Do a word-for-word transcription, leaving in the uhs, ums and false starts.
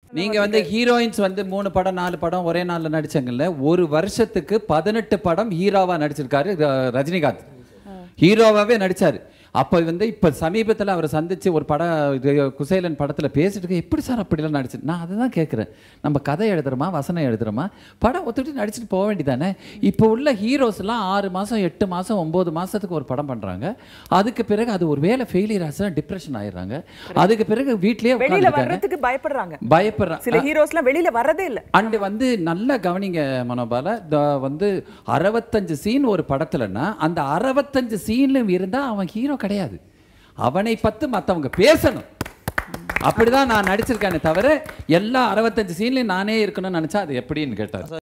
நீங்க வந்து ஹீரோயின்ஸ் வந்து மூணு படம் நாலு படம் ஒரே நாள்ல நடிச்சாங்கல்ல, ஒரு வருஷத்துக்கு பதினெட்டு படம் ஹீரோவா நடிச்சிருக்காரு ரஜினிகாந்த். ஹீரோவாவே நடிச்சாரு. அப்போ வந்து இப்போ சமீபத்தில் அவரை சந்திச்சு ஒரு படம் குசேலன் படத்தில் பேசிட்டு எப்படி சார் அப்படிலாம் நடிச்சு, நான் அதை தான் கேட்குறேன். நம்ம கதை எழுதுறோமா வசனம் எழுதுறோமா, படம் ஒத்துட்டு நடிச்சுட்டு போக வேண்டியதானே. இப்போ உள்ள ஹீரோஸ்லாம் ஆறு மாதம் எட்டு மாதம் ஒம்பது மாதத்துக்கு ஒரு படம் பண்ணுறாங்க. அதுக்கு பிறகு அது ஒரு வேலை ஃபெயிலியர் ஆச்சுன்னா டிப்ரெஷன் ஆயிடுறாங்க. அதுக்கு பிறகு வீட்லேயே வெளியில வர்றதுக்கு பயப்படுறாங்க பயப்படுறாங்க சில ஹீரோஸ்லாம் வெளியில வரதே இல்லை. அண்டு வந்து நல்லா கவனிங்க மனோபால, வந்து அறுபத்தஞ்சு சீன் ஒரு படத்துலன்னா அந்த அறுபத்தஞ்சு சீன்லும் இருந்தால் அவன் ஹீரோ கிடையாது. அவனை பத்து மற்றவங்க பேசணும். அப்படிதான் நான் நடிச்சிருக்கேனே தவிர எல்லா அறுபத்தஞ்சு சீன்லையும் நானே இருக்கணும்னு நினைச்சா அது எப்படின்னு கேட்டார்.